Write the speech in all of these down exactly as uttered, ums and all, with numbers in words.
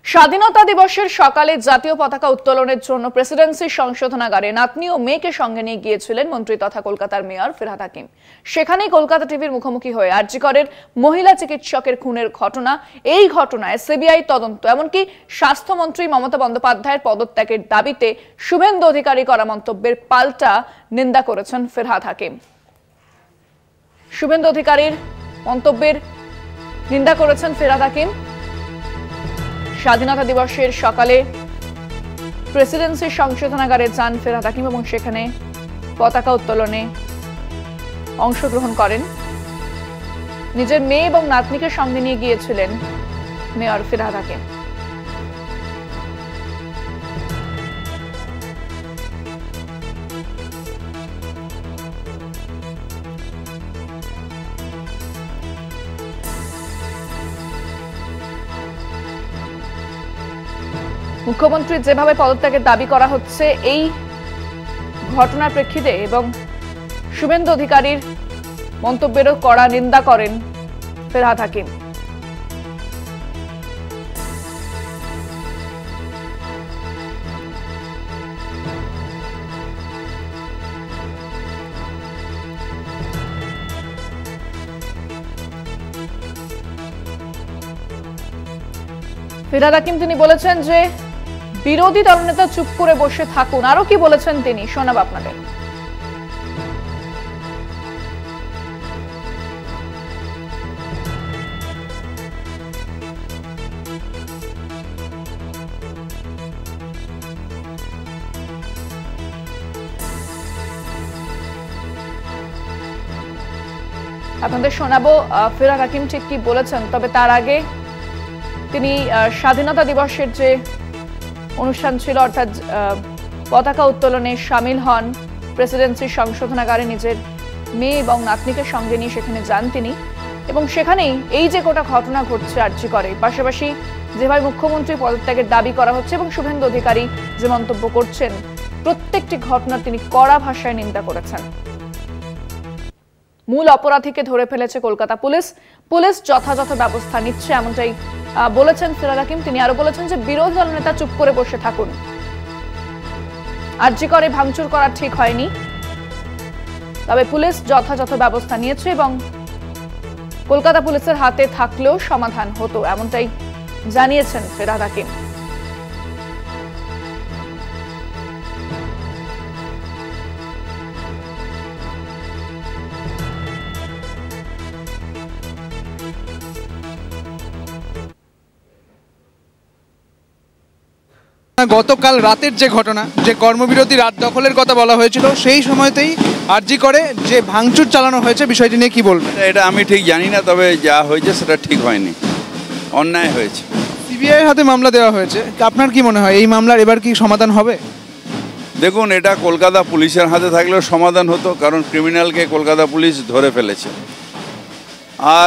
স্বাধীনতা দিবসের সকালে জাতীয় পতাকা উত্তোলনের জন্য প্রেসিডেন্সি সংশোধনাগারে নাতনি ও মেয়েকে সঙ্গে নিয়ে গিয়েছিলেন মন্ত্রী তথা কলকাতার মেয়র ফিরহাদ হাকিম। সেখানেই কলকাতা টিভির মুখোমুখি হয়ে আর জি করের মহিলা চিকিৎসকের খুনের ঘটনা, এই ঘটনায় সিবিআই তদন্ত, এমনকি স্বাস্থ্যমন্ত্রী মমতা বন্দ্যোপাধ্যায়ের পদত্যাগের দাবিতে শুভেন্দু অধিকারী করা মন্তব্যের পাল্টা নিন্দা করেছেন ফিরহাদ হাকিম। শুভেন্দু অধিকারীর মন্তব্যের নিন্দা করেছেন ফিরহাদ হাকিম। স্বাধীনতা দিবসের সকালে প্রেসিডেন্সির সংশোধনাগারে যান ফিরহাদ হাকিম এবং সেখানে পতাকা উত্তোলনে অংশগ্রহণ করেন। নিজের মেয়ে এবং নাতনিকে সঙ্গে নিয়ে গিয়েছিলেন মেয়র ফিরহাদ হাকিম। মুখ্যমন্ত্রী যেভাবে পদত্যাগের দাবি করা হচ্ছে এই ঘটনার প্রেক্ষিতে এবং শুভেন্দু অধিকারীর মন্তব্যেরও কড়া নিন্দা করেন ফিরহাদ হাকিম। ফিরহাদ হাকিম তিনি বলেছেন যে বিরোধী দলনেতা চুপ করে বসে থাকুন। আরো কি বলেছেন তিনি শোনাব আপনাদের। আপনাদের শোনাবো ফিরহাদ হাকিম ঠিক কি বলেছেন, তবে তার আগে তিনি স্বাধীনতা দিবসের যে অনুষ্ঠান ছিল অর্থাৎ পতাকা উত্তোলনে সামিল হন। প্রেসিডেন্সির সংশোধনাগারে নিজের মেয়ে এবং নাতনিকে সঙ্গে নিয়ে সেখানে যান তিনি এবং সেখানেই এই যে গোটা ঘটনা ঘটছে আর জি করে, পাশাপাশি যেভাবে মুখ্যমন্ত্রী পদত্যাগের দাবি করা হচ্ছে এবং শুভেন্দু অধিকারী যে মন্তব্য করছেন, প্রত্যেকটি ঘটনার তিনি কড়া ভাষায় নিন্দা করেছেন। মূল অপরাধীকে ধরে ফেলেছে কলকাতা পুলিশ, পুলিশ যথাযথ ব্যবস্থা নিচ্ছে এমনটাই বলেছেন ফিরহাদ হাকিম। তিনি আরো বলেছেন যে বিরোধী দল নেতা চুপ করে বসে থাকুন, আর জি করে ভাঙচুর করা ঠিক হয়নি, তবে পুলিশ যথাযথ ব্যবস্থা নিয়েছে এবং কলকাতা পুলিশের হাতে থাকলেও সমাধান হতো, এমনটাই জানিয়েছেন ফিরহাদ হাকিম। গতকাল রাতের যে ঘটনা, যে কর্মবিরতি রাত দখলের কথা বলা হয়েছিল, সেই সময়তেই আর জি করে যে ভাঙচুর চালানো হয়েছে, বিষয়টি নিয়ে কি বলবেন? এটা আমি ঠিক জানি না, তবে যা হয়েছে সেটা ঠিক হয়নি, অন্যায় হয়েছে। সিবিআই এর হাতে মামলা দেওয়া হয়েছে, আপনার কি মনে হয় এই মামলার এবার কি সমাধান হবে? দেখুন, এটা কলকাতা পুলিশের হাতে থাকলেও সমাধান হতো, কারণ ক্রিমিনালকে কলকাতা পুলিশ ধরে ফেলেছে। আর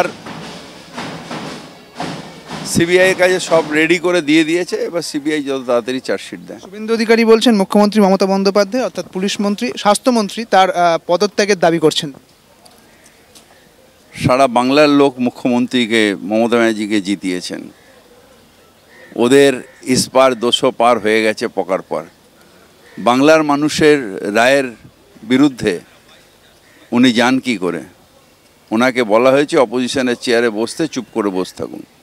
সিবিআই এর কাছে সব রেডি করে দিয়ে দিয়েছে, এবার সিবিআই যত তাড়াতাড়ি চার্জশিট দেয়। শুভেন্দু অধিকারী বলছেন মুখ্যমন্ত্রী মমতা বন্দ্যোপাধ্যায় অর্থাৎ পুলিশ মন্ত্রী, স্বাস্থ্যমন্ত্রী তার পদত্যাগের দাবি করছেন। সারা বাংলার লোক মুখ্যমন্ত্রীকে, মমতা ব্যানার্জিকে জিতিয়েছেন। ওদের ইস্পার দোষো পার হয়ে গেছে পকার পর। বাংলার মানুষের রায়ের বিরুদ্ধে উনি যান কি করে? ওনাকে বলা হয়েছে অপোজিশনের চেয়ারে বসতে, চুপ করে বসে থাকুন।